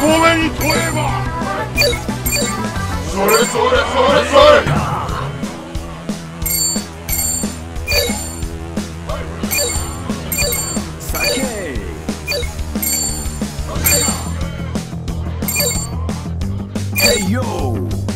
めに問えばそれそれそれそれ Hey yo!